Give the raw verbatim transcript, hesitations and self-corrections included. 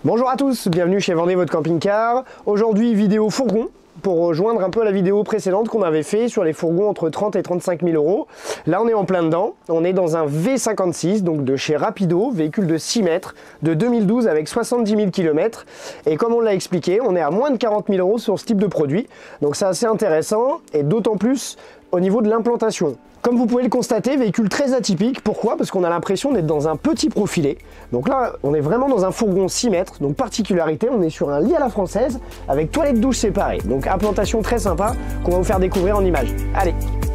Bonjour à tous, bienvenue chez Vendez votre camping-car. Aujourd'hui vidéo fourgon pour rejoindre un peu la vidéo précédente qu'on avait fait sur les fourgons entre trente et trente-cinq mille euros. Là on est en plein dedans, on est dans un V cinquante-six donc de chez Rapido, véhicule de six mètres de deux mille douze avec soixante-dix mille kilomètres, et comme on l'a expliqué, on est à moins de quarante mille euros sur ce type de produit, donc c'est assez intéressant et d'autant plus au niveau de l'implantation. Comme vous pouvez le constater, véhicule très atypique. Pourquoi? Parce qu'on a l'impression d'être dans un petit profilé. Donc là, on est vraiment dans un fourgon six mètres. Donc particularité, on est sur un lit à la française avec toilette douche séparée. Donc implantation très sympa qu'on va vous faire découvrir en images. Allez!